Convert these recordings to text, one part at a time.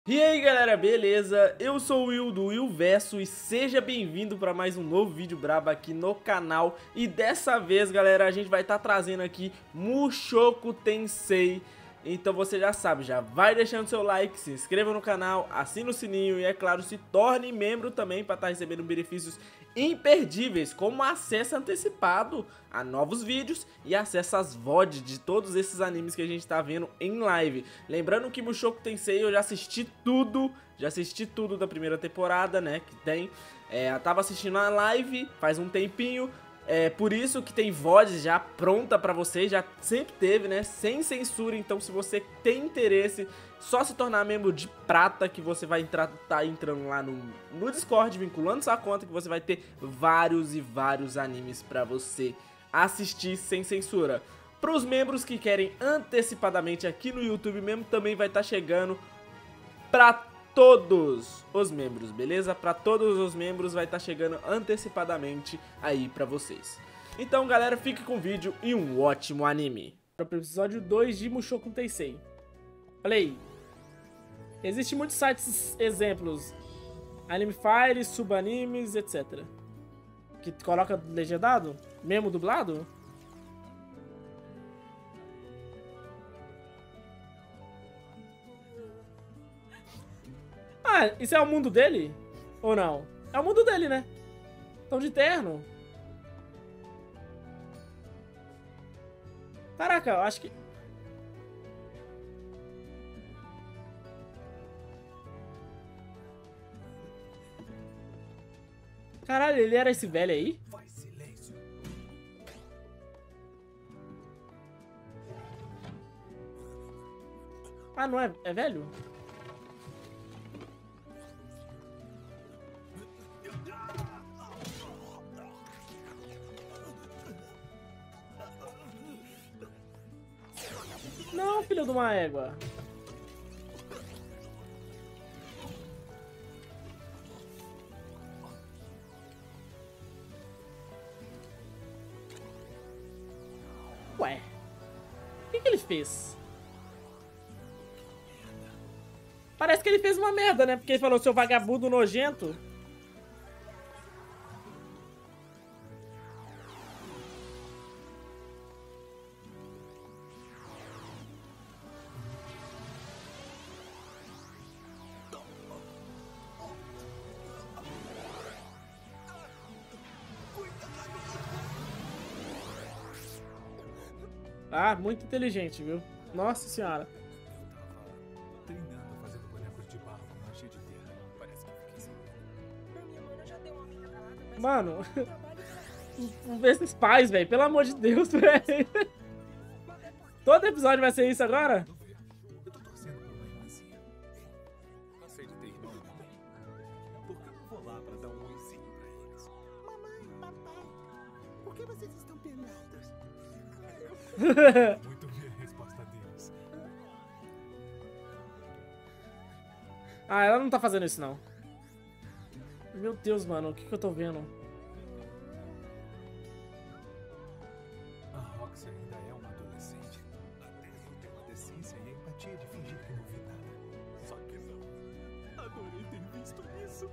E aí galera, beleza? Eu sou o Will do Willverso e seja bem-vindo para mais um novo vídeo brabo aqui no canal. E dessa vez galera, a gente vai estar trazendo aqui Mushoku Tensei. Então você já sabe, já vai deixando seu like, se inscreva no canal, assina o sininho e é claro, se torne membro também para estar recebendo benefícios imperdíveis, como acesso antecipado a novos vídeos e acesso às VOD de todos esses animes que a gente tá vendo em live. Lembrando que Mushoku Tensei eu já assisti tudo da primeira temporada, né, que tem. Eu tava assistindo a live faz um tempinho. Por isso que tem VOD já pronta pra vocês, já sempre teve, né, sem censura. Então se você tem interesse, só se tornar membro de prata que você vai tá entrando lá no Discord, vinculando sua conta, que você vai ter vários e vários animes pra você assistir sem censura. Para os membros que querem antecipadamente aqui no YouTube mesmo, também vai estar chegando pra todos os membros, beleza? Para todos os membros vai estar chegando antecipadamente aí pra vocês. Então galera, fique com o vídeo e um ótimo anime. Para o episódio 2 de Mushoku Tensei. Olha aí. Existem muitos sites exemplos, Anime Fire, subanimes, etc. Que coloca legendado, mesmo dublado. Ah, isso é o mundo dele? Ou não? É o mundo dele, né? Tão de terno. Caraca, eu acho que... Caralho, ele era esse velho aí? Ah, não é? É velho? Não, filho de uma égua. Ué. O que ele fez? Parece que ele fez uma merda, né? Porque ele falou, seu vagabundo nojento. Ah, muito inteligente, viu? Nossa senhora. Treinando, fazendo bonecos de barro com uma cheia de terra. Parece que fiquei sem. Minha mãe já deu uma minha calada, mas Mano, esses pais, velho. Pelo amor de Deus, velho. Todo episódio vai ser isso agora? eu tô torcendo por uma irmãzinha. Cansei de ter irmão e mamãe. Porque eu não vou lá pra dar um oizinho pra eles. Mamãe, papai, por que vocês estão penados? Muito ver a resposta deles. Ah, ela não tá fazendo isso, não. Meu Deus, mano. O que eu tô vendo? A Roxy ainda é uma adolescente. Até eu tenho a decência e a empatia de fingir que não vi nada. Só que não. Adorei ter visto isso.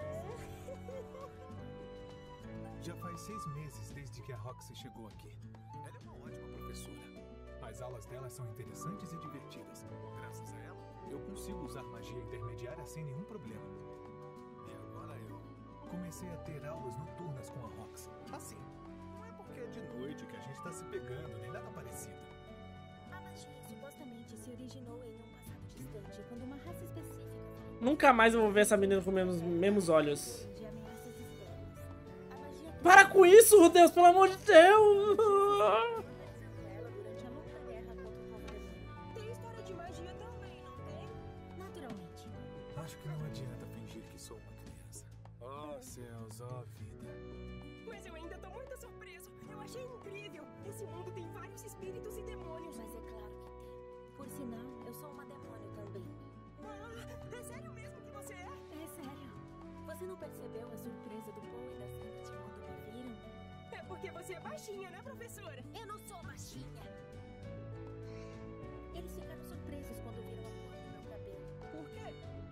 Já faz 6 meses desde que a Roxy chegou aqui. Ela é uma ótima professora. As aulas dela são interessantes e divertidas. Graças a ela, eu consigo usar magia intermediária sem nenhum problema. E agora eu comecei a ter aulas noturnas com a Roxy. Assim, não é porque é de noite que a gente tá se pegando, nem nada parecido. A magia supostamente se originou em um passado distante, quando uma raça específica Nunca mais eu vou ver essa menina com os mesmos olhos. de ameaças externas. A magia Para com isso, Deus, pelo amor de Deus! ela durante a longa guerra contra o povo demônio. Tem história de magia também, não tem? Naturalmente. Acho que não adianta fingir que sou uma criança. Oh, céus, oh, vida. Mas eu ainda tô muito surpreso. Eu achei incrível. Esse mundo tem vários espíritos e demônios. Mas é claro que tem. Por sinal, eu sou uma demônio também. Ah, é sério mesmo que você é? É sério. Você não percebeu a surpresa do Paul e da Sandy quando me viram? É porque você é baixinha, né, professora? Eu não sou baixinha. Eles ficaram surpresos quando viram a cor do meu cabelo. Por quê?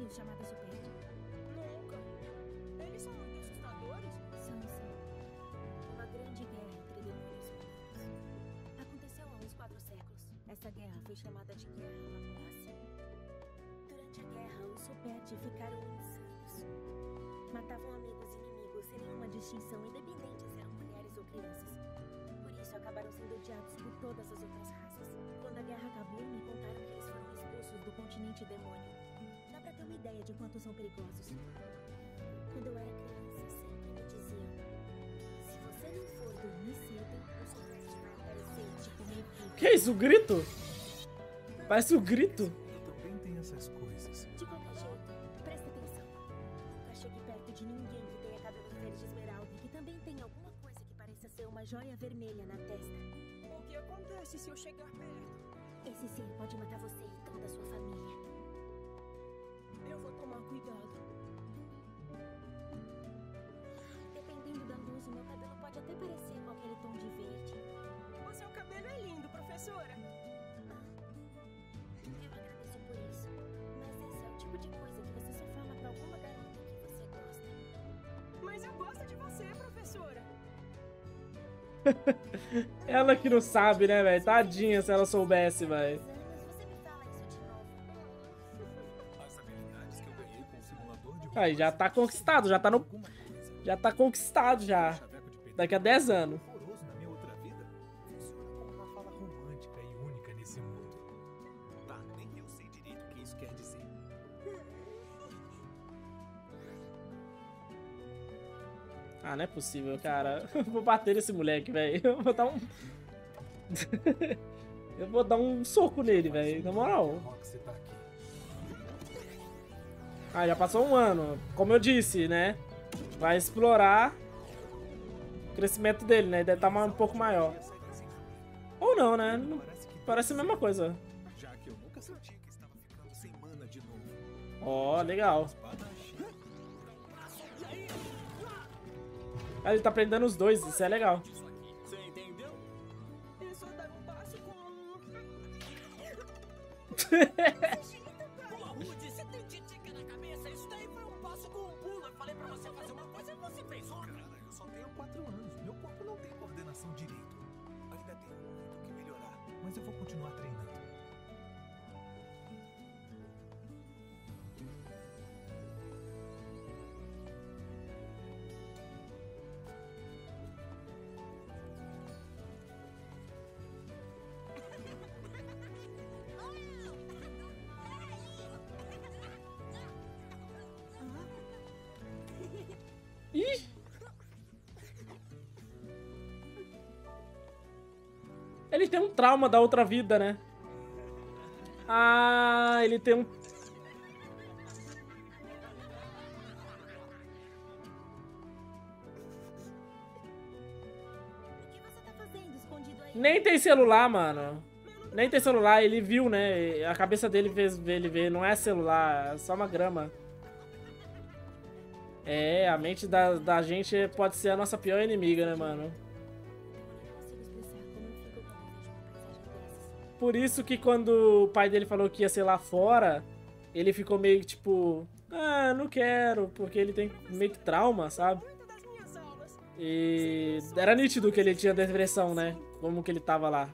demônios chamados Supert? Nunca. Eles são muito assustadores. São, sim. Uma grande guerra entre demônios e humanos. Aconteceu há uns 4 séculos. Essa guerra foi chamada de Guerra Laplace. Durante a guerra, os Supert ficaram insanos. Matavam amigos e inimigos sem nenhuma distinção, independente se eram mulheres ou crianças. Por isso, acabaram sendo odiados por todas as outras raças. Quando a guerra acabou, me contaram que eles foram expulsos do continente demônio. Dá pra ter uma ideia de quanto são perigosos. Quando eu era criança, sempre me diziam: se você não for dormir cedo, o Supert vai aparecer e te comer vivo. Que isso? O grito? Parece o grito. Eu também tenho essas coisas. De qualquer jeito, presta atenção. Nunca chegue perto de ninguém que tenha cabelo verde esmeralda e que também tenha alguma coisa que pareça ser uma joia vermelha na testa. O que acontece se eu chegar perto? Esse ser pode matar você e toda a sua família. Eu vou tomar cuidado. Dependendo da luz, o meu cabelo pode até parecer com aquele tom de verde. O seu cabelo é lindo, professora. Eu agradeço por isso. Mas esse é o tipo de coisa que você só fala pra alguma garota que você gosta. Mas eu gosto de você, professora. Ela que não sabe, né, velho? Tadinha se ela soubesse, velho. Você me fala isso de novo. As habilidades que eu ganhei com o simulador de Aí, já tá conquistado, já tá no... Já tá conquistado, já. chaveco de pedreiro Daqui a 10 anos. horroroso na minha outra vida. Funciona como uma fala romântica e única nesse mundo. Tá, nem eu sei direito o que isso quer dizer. Ah, não é possível, cara. Eu vou bater nesse moleque, velho. Eu vou dar um... Eu vou dar um soco nele, velho. Na moral. Roxy tá aqui. Ah, já passou um ano. Como eu disse, né? Vai explorar o crescimento dele, né? Deve estar um pouco maior. Ou não, né? Não... Parece a mesma coisa. Já que eu nunca senti que estava ficando sem mana de novo. Ó, legal. Ah, ele tá prendendo os dois, isso é legal. Você entendeu? É só dar um passo com... Pô, Rudy, você tem titica na cabeça? Isso daí foi um passo com um pulo. Eu falei pra você fazer uma coisa e você fez outra. Cara, eu só tenho 4 anos. Meu corpo não tem coordenação direito. Ainda tenho muito que melhorar, mas eu vou continuar treinando. Ih! Ele tem um trauma da outra vida, né? Ah, ele tem um... O que você tá fazendo escondido aí? Nem tem celular, mano. Nem tem celular, ele viu, né? A cabeça dele fez ele ver, não é celular, é só uma grama. É, a mente da gente pode ser a nossa pior inimiga, né, mano? Eu nem consigo expressar como eu fico quando eu vejo uma paisagem dessas. Por isso que quando o pai dele falou que ia ser lá fora, ele ficou meio que tipo... Ah, não quero, porque ele tem meio que trauma, sabe? Muitas das minhas aulas. E era nítido que ele tinha depressão, né? Como que ele tava lá.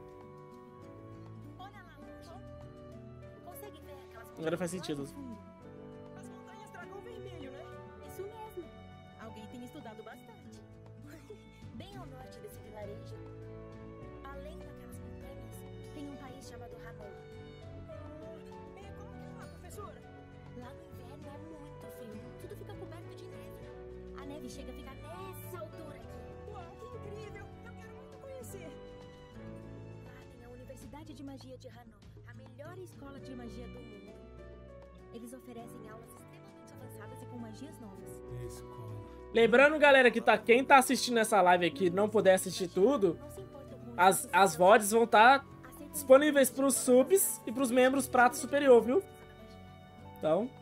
Olha lá longe. Consegue ver aquelas Agora faz montanhas sentido. lá no fundo? As montanhas dragão vermelho, né? Isso mesmo. Alguém tem estudado bastante. Bem ao norte desse vilarejo, além daquelas montanhas, tem um país chamado Hanoa. E como que é lá, professora? Lá no inverno é muito frio. Tudo fica coberto de neve. A neve chega a ficar nessa altura aqui. Uau, que incrível! Eu quero muito conhecer. Lá tem a Universidade de Magia de Hanoa, a melhor escola de magia do mundo. Eles oferecem aulas extremamente avançadas e com magias novas. Escola. Lembrando, galera, que quem tá assistindo essa live aqui e não puder assistir tudo, Não se importam com as VODs vão estar Aceitam disponíveis pros subs e pros membros prato superior, viu? Então,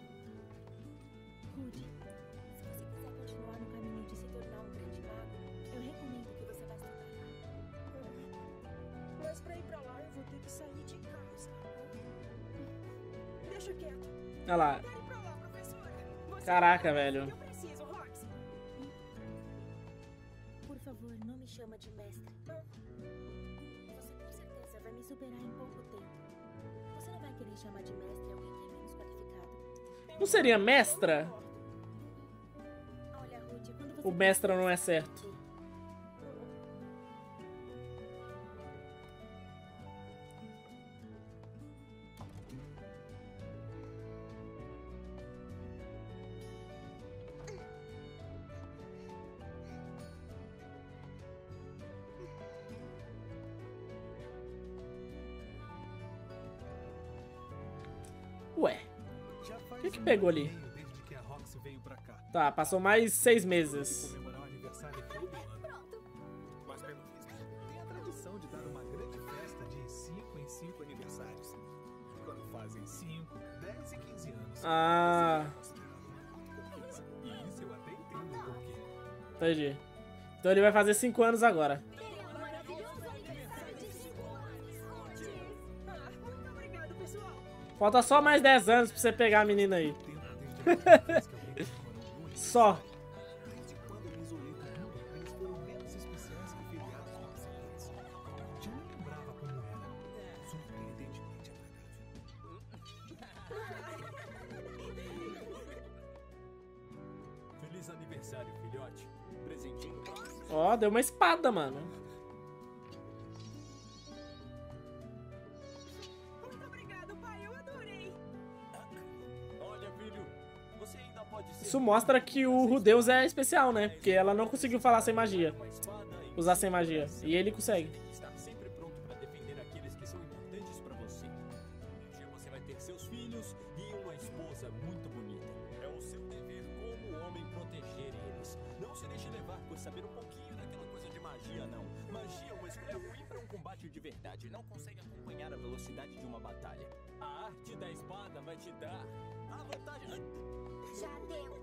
Rudy, se você quiser continuar no caminho de se tornar um grande mago, eu recomendo que você vá estudar lá. Mas pra ir pra lá eu vou ter que sair de casa. Deixa quieto. Olha lá. Pare pra lá, professora. Você Caraca, não é velho. o que eu preciso, Roxy. Por favor, não me chama de mestre. Você com certeza vai me superar em pouco tempo. Você não vai querer chamar de mestre alguém que é menos qualificado. Não seria mestra? Olha, Ruth, quando você O mestra não é certo. Ué, Já faz que um pegou ano e ali? meio desde que a Roxy veio pra cá. Tá, passou mais 6 meses. Comemorar o aniversário todo ano. Mas pelo visto, tem a tradição de dar uma grande festa de 5 em 5 aniversários. Quando fazem 5, 10 e 15 anos. Ah, E isso eu até entendo o porquê. entendi. Então ele vai fazer 5 anos agora. Muito obrigado, pessoal. Falta só mais 10 anos pra você pegar a menina aí. Tempo desde a última vez que alguém comemorou muito. Só. Desde quando eu me isolei do mundo, eles foram menos especiais que feriados comerciais. Já não lembrava como era. Surpreendentemente agradável. Feliz aniversário, filhote. Presentinho pra você. Ó, deu uma espada, mano. Muito obrigado, pai. Eu adorei. Olha, filho, você ainda pode ser Isso mostra que o Rudeus é especial, né? Porque ela não conseguiu falar sem magia. uma espada e Usar sem magia. E ele consegue. estar sempre pronto para defender aqueles que são importantes para você. Um dia você vai ter seus filhos e uma esposa muito bonita. É o seu dever como homem proteger eles. Não se deixe levar por saber um pouquinho daquela coisa de magia, não. Magia é uma escolha ruim para um combate de verdade. Não consegue acompanhar a velocidade de uma batalha. A arte da espada vai te dar a vantagem. Já deu.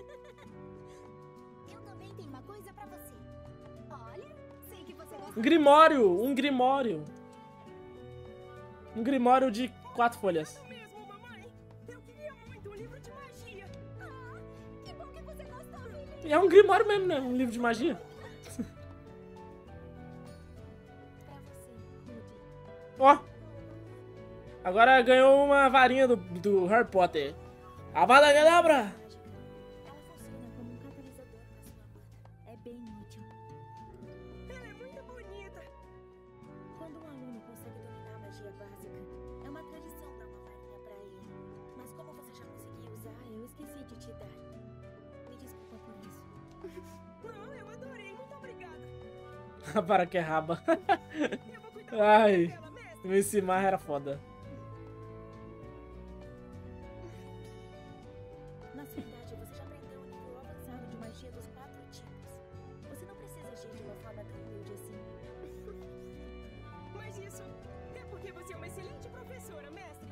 Eu também tenho uma coisa pra você. Olha, sei que você gosta. Um grimório! Um grimório! Um grimório de 4 folhas. Isso mesmo, mamãe. Eu queria muito um livro de magia. Ah, que bom que você gostou, filho. E é um grimório mesmo, né? Um livro de magia. Pra você, Rudy. Ó! Agora ganhou uma varinha do Harry Potter. Avada Kedavra! Mágica. Ela funciona como um catalisador para sua mana. É bem útil. Ela é muito bonita. Quando um aluno consegue dominar a magia básica, é uma tradição dar uma varinha pra ele. Mas como você já conseguiu usar, eu esqueci de te dar. Me desculpa por isso. Não, eu adorei. Muito obrigada. Para que é raba. Eu vou cuidar Ai. dela, mestre. O MC Mar era foda. Na sua idade, você já aprendeu o nível avançado de magia dos 4 tipos. Você não precisa agir de uma forma tão humilde assim. Mas isso é porque você é uma excelente professora, mestre.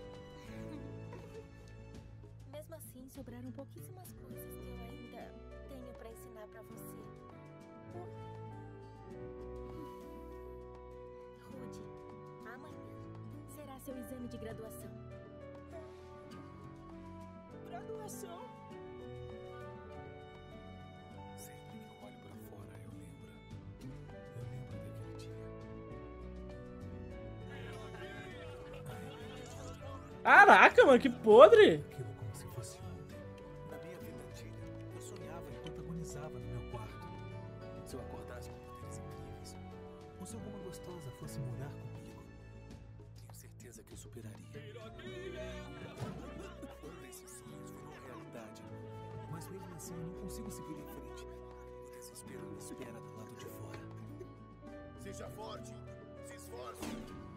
Mesmo assim, sobraram pouquíssimas coisas que eu ainda tenho pra ensinar pra você. Rudy, amanhã será seu exame de graduação. Graduação? Sempre que eu olho pra fora, eu lembro. Eu lembro daquele dia. Caraca, mano, que podre! Aquilo como se fosse ontem. Na minha vida antiga, eu sonhava enquanto agonizava no meu quarto. Se eu acordasse com poderes incríveis, ou se alguma gostosa fosse morar comigo, tenho certeza que eu superaria. Um desses sonhos virou realidade, mas mesmo assim eu não consigo seguir em frente. O desespero me espera do lado de fora. Seja forte, se esforce.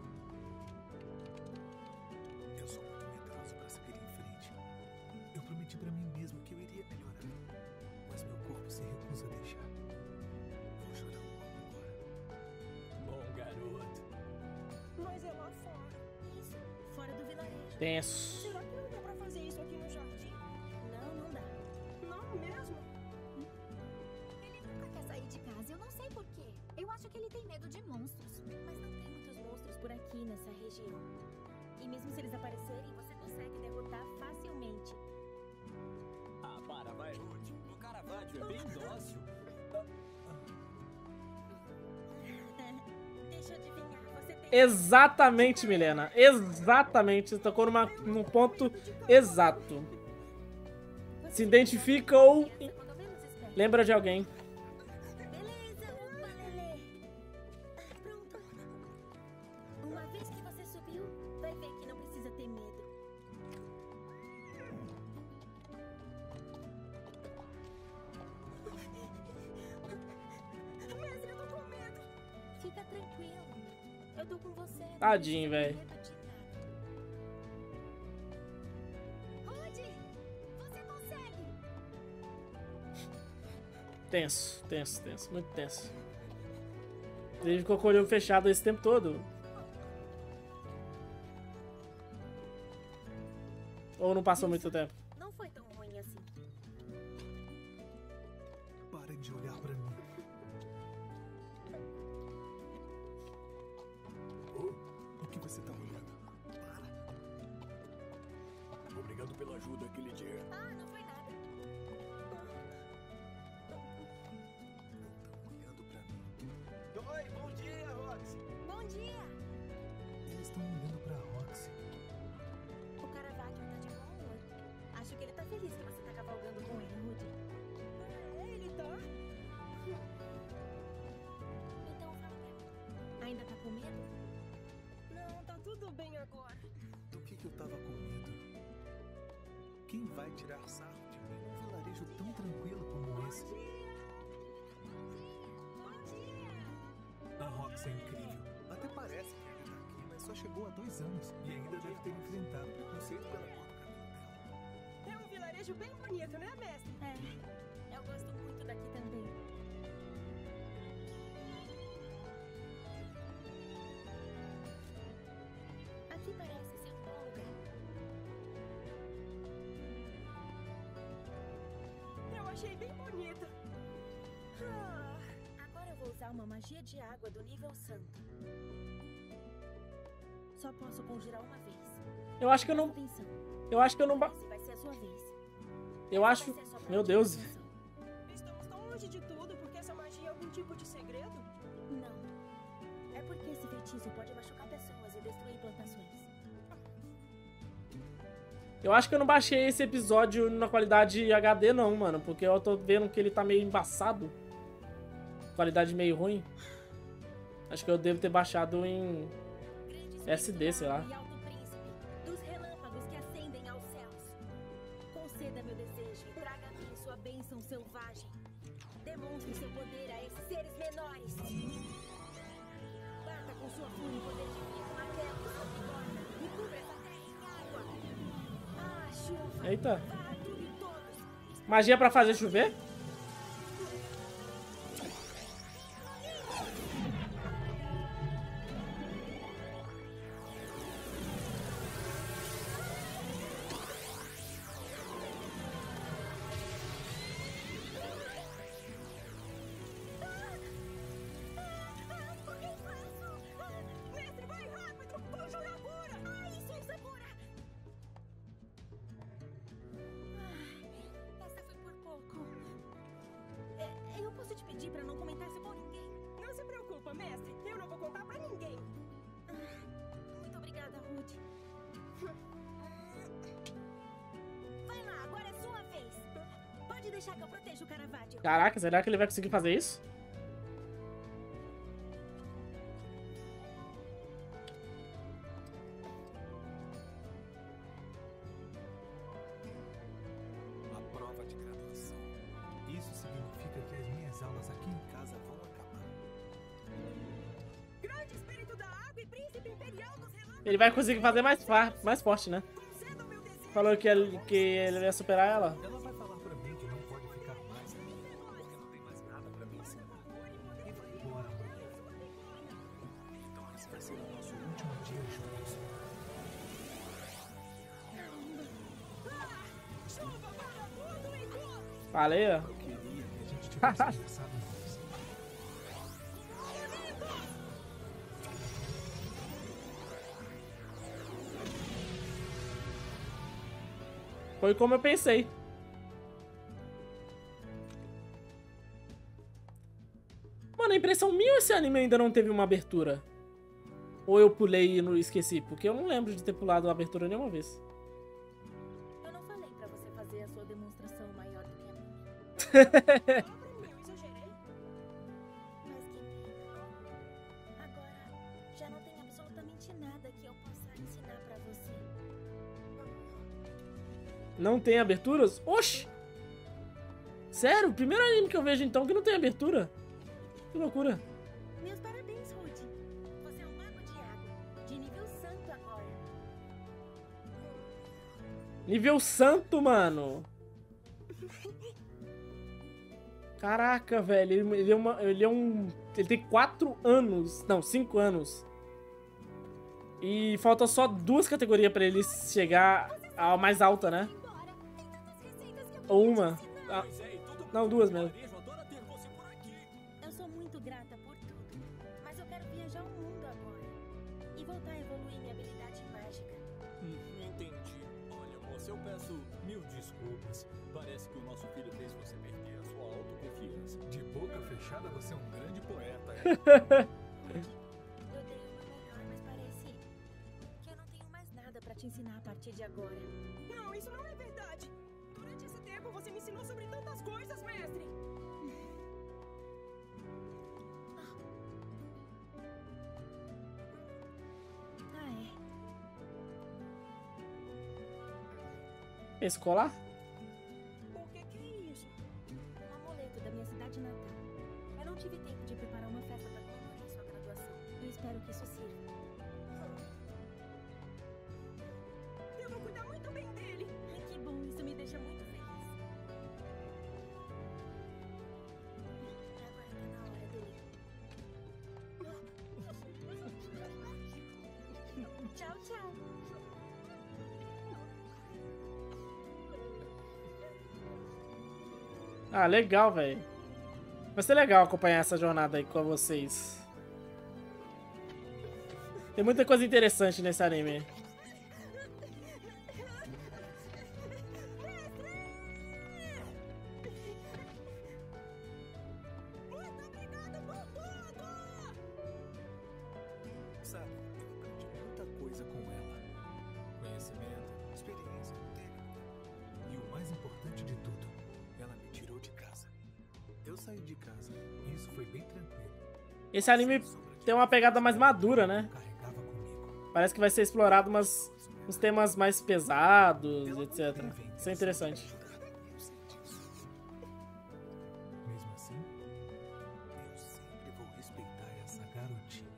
Eu sou muito medroso para seguir em frente. Eu prometi para mim mesmo que eu iria melhorar, mas meu corpo se recusa a deixar. Vou chorar um pouco agora. Bom garoto. Mas é lá fora. Isso, fora do vilarejo. Tenso. Será que não dá pra fazer isso aqui no jardim? Não, não dá. Não mesmo? Ele nunca quer sair de casa, eu não sei porquê. Eu acho que ele tem medo de monstros. Mas não tem muitos monstros por aqui nessa região. E mesmo se eles aparecerem, você consegue derrotar acertar facilmente. Ah, para, vai, Ruth. O Caravaggio é bem dócil. Deixa eu adivinhar, você tem... Exatamente, Milena. Exatamente. Você tocou num ponto exato. Se identifica ou Quando menos espera. lembra de alguém. Beleza, opa, Lelê. Pronto. Uma vez que você subiu, vai ver que não precisa ter medo. Mestre, eu tô com medo. Fica tranquilo. Eu tô com você. não Tadinho, precisa ter velho. medo de nada. Rudy, você consegue. Tenso, tenso, tenso. Muito tenso. Ele ficou com o olho fechado esse tempo todo. Ou não passou muito tempo? Não foi tão ruim assim. Parem de olhar pra mim. O que você tá olhando? Obrigado pela ajuda aquele dia. Ah, não foi nada. Olhando pra mim. Oi, bom dia, Rox. Bom dia. Eles estão olhando pra Roxy. O Caravaggio tá de bom humor. Acho que ele tá feliz que você tá cavalgando com ele, Rudy. Ele tá? Então fala pra mim. Ainda tá com medo? Não, tá tudo bem agora. Do que eu tava com medo? Quem vai tirar sarro de mim num vilarejo tão tranquilo como esse? A Roxy é incrível. Até parece que ainda tá aqui, mas só chegou há 2 anos. E ainda deve ter enfrentado preconceito pela cor do cabelo dela. É um vilarejo bem bonito, né, mestre? É. Eu gosto muito daqui também. Aqui parece ser um bom lugar. Eu achei bem bonito. Ah, Agora eu vou usar uma magia de água do nível santo. Só posso conjurar uma vez. Eu acho que eu não. Presta atenção. Eu acho que eu não. Esse vai ser a sua vez. Eu acho. Vai ser só pra Meu te Deus. prestar atenção. estamos tão longe de tudo porque essa magia é algum tipo de segredo? Não. É porque esse feitiço pode machucar pessoas e destruir plantações. Eu acho que eu não baixei esse episódio na qualidade HD, não, mano. Porque eu tô vendo que ele tá meio embaçado. Qualidade meio ruim. Acho que eu devo ter baixado em SD, sei lá. E Alto Príncipe, dos relâmpagos que ascendem aos céus. Conceda meu desejo e traga a mim sua bênção selvagem. Demonstre seu poder a esses seres menores. Bata com sua fúria e poder divino martelo sobre borda e cubra essa terra em água. Ah, chuva! Eita. Varra tudo e todos. Magia pra fazer chover? Mestre, vai rápido! Conjura a cura! Ah, isso é cura! Essa foi por pouco. Eu posso te pedir pra não comentar isso com ninguém? Não se preocupa, mestre. Eu não vou contar pra ninguém. Muito obrigada, Ruth. Vai lá, agora é sua vez. Pode deixar que eu proteja o Caravaggio. Caraca, será que ele vai conseguir fazer isso? A prova de graduação. Isso significa que as minhas aulas aqui em casa vão acabar. Grande espírito da água e príncipe imperial dos relâmpagos. Ele vai conseguir fazer mais forte, né? Conceda o meu desejo. Falou que ele ia superar ela. Ela vai falar pra mim que não pode ficar mais aqui, porque não tem mais nada pra me ensinar. E vai embora amanhã. Então esse vai ser o nosso último dia juntos. Chuva, vagabundo e cor! Falei, ó. Eu queria que a gente tivesse conversado antes. Foi como eu pensei. Mano, a impressão minha ou esse anime ainda não teve uma abertura? Ou eu pulei e não esqueci? Porque eu não lembro de ter pulado a abertura nenhuma vez. Eu não falei pra você fazer a sua demonstração maior do que a minha. Eu exagerei? Mas que pena. Agora, já não tem absolutamente nada que eu possa ensinar pra você. Não tem aberturas? Oxi! Sério? Primeiro anime que eu vejo então que não tem abertura. Que loucura. Meus parabéns, Rudy. Você é um mago de água, de nível santo agora. Nível santo, mano. Caraca, velho. Ele tem 4 anos. Não, 5 anos. E falta só 2 categorias pra ele chegar à mais alta, né? Embora. Tem tantas receitas que eu Ou queria uma. te ensinar. Ah, Pois é, e todo mundo não, 2 do mesmo. varejo adora ter você por aqui. Eu sou muito grata por tudo, mas eu quero viajar o mundo agora e voltar a evoluir minha habilidade mágica. Entendi. Olha, moça, eu peço 1000 desculpas. Parece que o nosso filho fez você perder a sua autoconfiança. De boca fechada, você é um grande poeta, é? Eu dei o meu melhor, mas parece que eu não tenho mais nada pra te ensinar a partir de agora. Não, isso não é verdade. Durante esse tempo você me ensinou sobre tantas coisas, mestre. Ah, é. Escolar? O que é isso? Um amuleto da minha cidade natal. Eu não tive tempo de preparar uma festa pra comemorar sua graduação. Eu espero que isso sirva. Eu vou cuidar muito bem dele. Ai, que bom, isso me deixa muito feliz. Agora tá na hora dele. Tchau, tchau. Ah, legal, velho. Vai ser legal acompanhar essa jornada aí com vocês. Tem muita coisa interessante nesse anime. Muito obrigado por tudo! Sabe, eu aprendi muita coisa com ela. Conhecimento, experiência, técnica. E o mais importante de tudo, ela me tirou de casa. Eu saí de casa e isso foi bem tranquilo. Esse anime tem uma pegada mais madura, né? Carregava comigo. Parece que vai ser explorado uns temas mais pesados, etc. Isso é interessante. Eu sei disso. Mesmo assim, eu sempre vou respeitar essa garotinha.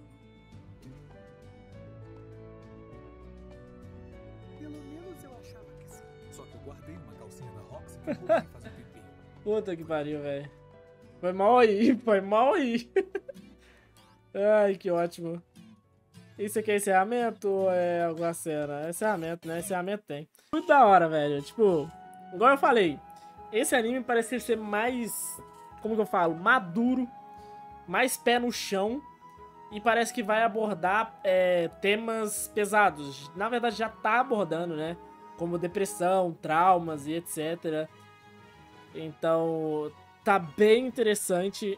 Pelo menos eu achava que sim. Só que eu guardei uma calcinha da Roxy que eu vou fazer um tempinho. Puta que pariu, velho. Foi mal aí, foi mal aí. Ai, que ótimo. Isso aqui é encerramento ou é alguma cena? É encerramento, né? Encerramento tem. Muito da hora, velho. Tipo, igual eu falei, esse anime parece ser mais, como que eu falo, maduro, mais pé no chão. E parece que vai abordar temas pesados. Na verdade, já tá abordando, né? Como depressão, traumas e etc. Então, tá bem interessante.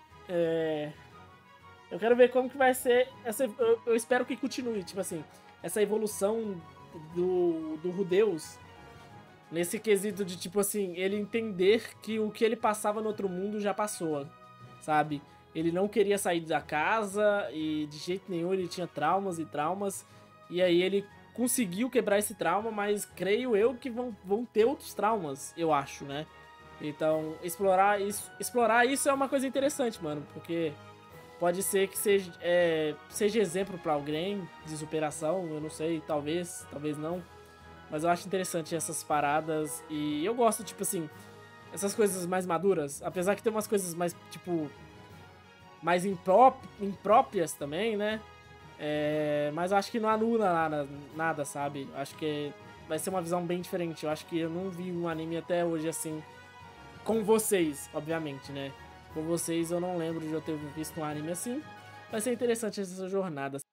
Eu quero ver como que vai ser essa. Eu espero que continue, tipo assim, essa evolução do Rudeus nesse quesito de, tipo assim, ele entender que o que ele passava no outro mundo já passou, sabe? Ele não queria sair da casa e de jeito nenhum ele tinha traumas e traumas. E aí ele conseguiu quebrar esse trauma, mas creio eu que vão ter outros traumas, eu acho, né? Então, explorar isso é uma coisa interessante, mano, porque pode ser que seja exemplo pra alguém de superação, eu não sei, talvez não. Mas eu acho interessante essas paradas e eu gosto, tipo assim, essas coisas mais maduras, apesar que tem umas coisas mais, tipo, mais impróprias também, né? Mas eu acho que não anula nada, sabe? Eu acho que vai ser uma visão bem diferente. Eu acho que eu não vi um anime até hoje assim, com vocês, obviamente, né? Com vocês eu não lembro de eu ter visto um anime assim. Vai ser interessante essa jornada.